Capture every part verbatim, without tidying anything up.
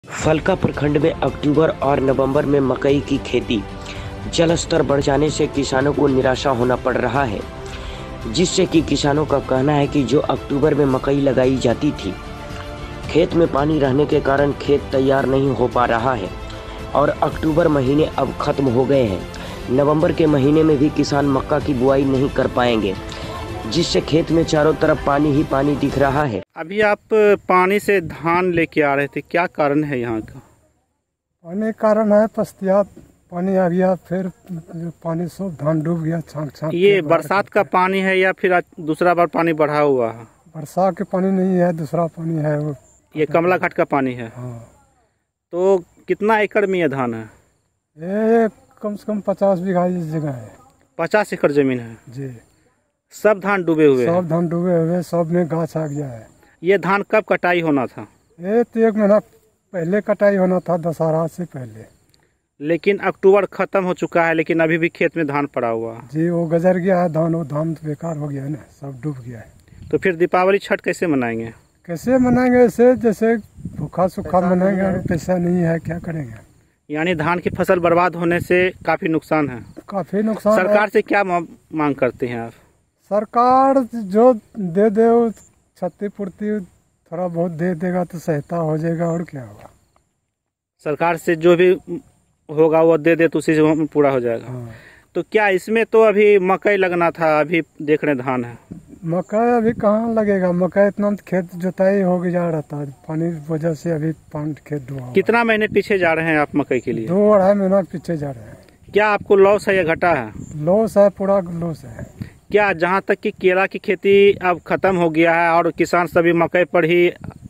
फलका प्रखंड में अक्टूबर और नवंबर में मकई की खेती जल स्तर बढ़ जाने से किसानों को निराशा होना पड़ रहा है, जिससे कि किसानों का कहना है कि जो अक्टूबर में मकई लगाई जाती थी, खेत में पानी रहने के कारण खेत तैयार नहीं हो पा रहा है और अक्टूबर महीने अब खत्म हो गए हैं। नवंबर के महीने में भी किसान मक्का की बुआई नहीं कर पाएंगे, जिससे खेत में चारों तरफ पानी ही पानी दिख रहा है। अभी आप पानी से धान लेके आ रहे थे, क्या कारण है यहाँ का? पानी कारण है पस्तिया पानी आ गया, फिर पानी सब धान डूब गया छांक छांक। ये बरसात का पानी है या फिर दूसरा बार पानी बढ़ा हुआ है? बरसात के पानी नहीं है, दूसरा पानी है वो। ये कमला घाट का पानी है। हाँ। तो कितना एकड़ में ये धान है? ये कम से कम पचास बीघा इस जगह है। पचास एकड़ जमीन है जी। सब धान डूबे हुए सब धान डूबे हुए, सब में गाछ आ गया है। ये धान कब कटाई होना था? ये तो एक महीना पहले कटाई होना था, दशहरा से पहले। लेकिन अक्टूबर खत्म हो चुका है, लेकिन अभी भी खेत में धान पड़ा हुआ है। जी, वो गुजर गया है धान, वो धान तो बेकार हो गया है ना, सब डूब गया है। तो फिर दीपावली छठ कैसे मनाएंगे? कैसे मनाएंगे? ऐसे जैसे भूखा सूखा मनाएंगे, पैसा नहीं है, क्या करेंगे? यानी धान की फसल बर्बाद होने से काफी नुकसान है। काफी नुकसान। सरकार से क्या मांग करते हैं आप? सरकार जो दे दे क्षतिपूर्ति थोड़ा बहुत दे देगा तो सहायता हो जाएगा, और क्या होगा। सरकार से जो भी होगा वो दे दे तो उसी से पूरा हो जाएगा। हाँ। तो क्या इसमें तो अभी मकई लगना था, अभी देख रहे धान है। मकई अभी कहाँ लगेगा? मकई इतना खेत जोताई हो जा रहा था, पानी की वजह से अभी पानी खेत डूबा। कितना महीने पीछे जा रहे हैं आप मकई के लिए? दो अढ़ाई महीना पीछे जा रहे हैं। क्या आपको लॉस है या घाटा है? लॉस है, पूरा लॉस है। क्या जहाँ तक कि केला की खेती अब खत्म हो गया है और किसान सभी मकई पर ही,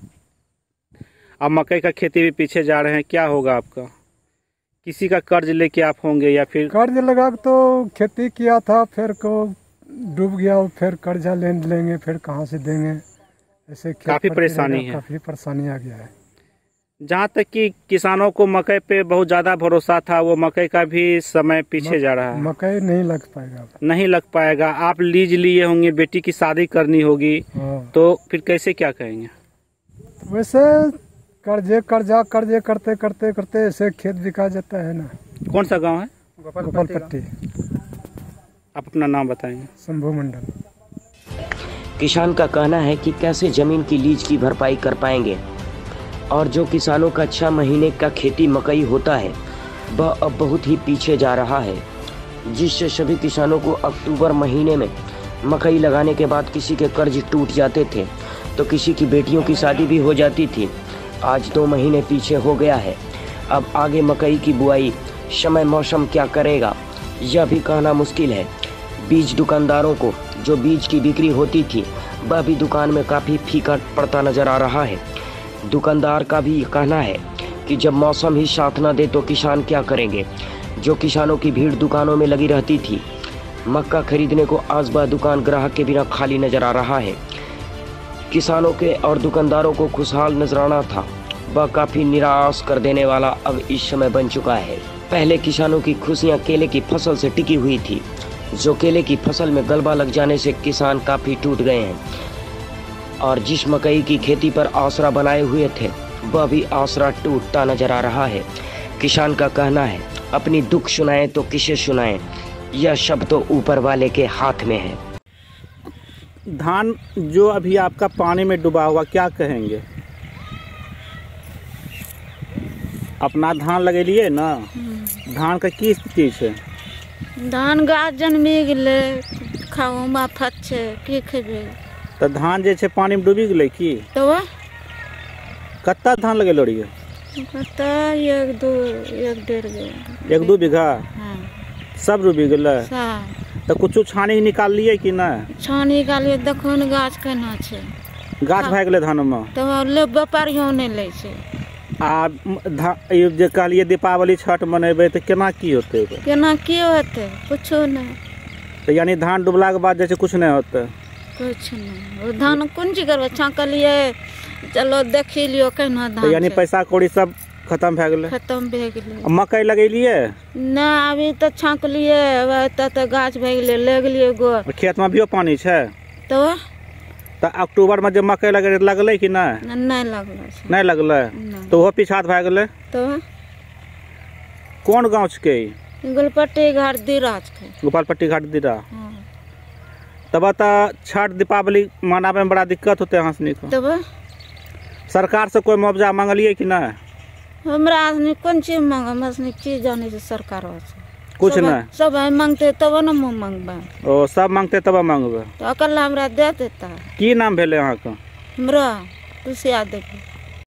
अब मकई का खेती भी पीछे जा रहे हैं, क्या होगा आपका? किसी का कर्ज लेके आप होंगे या फिर? कर्ज लगा तो खेती किया था, फिर को डूब गया, फिर कर्जा ले लेंगे, फिर कहाँ से देंगे? ऐसे काफी परेशानी है। काफी परेशानी आ गया है। जहाँ तक कि किसानों को मकई पे बहुत ज़्यादा भरोसा था, वो मकई का भी समय पीछे जा रहा है। मकई नहीं लग पाएगा। नहीं लग पाएगा। आप लीज लिए होंगे, बेटी की शादी करनी होगी। हाँ। तो फिर कैसे क्या कहेंगे? वैसे कर्जे कर्जा कर्जे करते करते करते ऐसे खेत बिका जाता है ना। कौन सा गाँव है? गोपालपट्टी। आप अपना नाम बताएंगे? शंभू मंडल। किसान का कहना है कि कैसे जमीन की लीज की भरपाई कर पाएंगे और जो किसानों का छह महीने का खेती मकई होता है वह अब बहुत ही पीछे जा रहा है, जिससे सभी किसानों को अक्टूबर महीने में मकई लगाने के बाद किसी के कर्ज टूट जाते थे तो किसी की बेटियों की शादी भी हो जाती थी। आज दो महीने पीछे हो गया है। अब आगे मकई की बुआई समय मौसम क्या करेगा यह भी कहना मुश्किल है। बीज दुकानदारों को जो बीज की बिक्री होती थी वह भी दुकान में काफ़ी फीका पड़ता नज़र आ रहा है। दुकानदार का भी कहना है कि जब मौसम ही साथ न दे तो किसान क्या करेंगे। जो किसानों की भीड़ दुकानों में लगी रहती थी मक्का खरीदने को, आज वह दुकान ग्राहक के बिना खाली नजर आ रहा है। किसानों के और दुकानदारों को खुशहाल नजराना था वह काफ़ी निराश कर देने वाला अब इस समय बन चुका है। पहले किसानों की खुशियां केले की फसल से टिकी हुई थी, जो केले की फसल में गलबा लग जाने से किसान काफ़ी टूट गए हैं और जिस मकई की खेती पर आसरा बनाए हुए थे वह भी आसरा टूटता नजर आ रहा है। किसान का कहना है अपनी दुख सुनाएं तो किसे सुनाएं, यह शब्द तो ऊपर वाले के हाथ में है। धान जो अभी आपका पानी में डूबा हुआ, क्या कहेंगे? अपना धान लगे लिए ना, धान का की स्थिति है? धान गाछ जन्मी गेले, खाओ मा फच्छे की खेबे। तो धान जे छे पानी में डूबी गेले की? तो कत्ता धान लगे लोड़िए? कत्ता एक दो एक डेढ़ बीघा। एक दो बीघा? हाँ। सब डूबी गेले? सब। तो कुछ छानी निकाल लिए कि ना? छानी निकालिए, देखो न गाछ केना छे। गाछ भए गेले धान में? तो ले व्यापारियों ने ले छे। आ जे कहलिए दीपावली छठ मनेबे तो केना की होते? केना की होते? कुछो नहीं। तो यानी धान डूबला के बाद जैसे कुछ नहीं होता? कुछ नहीं। वो धान कौन चीज करबे? छाकलिए, चलो देखी लियो केना धान। तो यानी पैसा कौड़ी सब खत्म भए गेले? खत्म भए गेले। मकई लगेलिए? ना, अभी तो छाकलिए, तो गाछ भए गेले, ले गेलिए गो। खेत में भी पानी छे? तो तो अक्टूबर में जब मकई लगे लगल कि नहीं? नहीं लगल छै। नहीं लगल नहीं। तो वो पिछात भए गेलै। तो कौन गाँव छिकै? गुलपट्टी घाट दिराज के। गोपालपट्टी घाट दिरा। हाँ। तब तो छठ दीपावली मनावे में बड़ा दिक्कत होते यहाँ सनी को। तब सरकार से कोई मुआवजा मांगलिए कि नहीं? हमरा आदमी कौन चीज मांग, हम आदमी की जाने से सरकार से कुछ सब नहीं। सब है मांगते तब न मुँह मांगबे। ओ सब मांगते तब मांगबे। तो अकेला हमरा दे देता। की नाम भेले यहाँ का? हमरा तुलसिया देवी।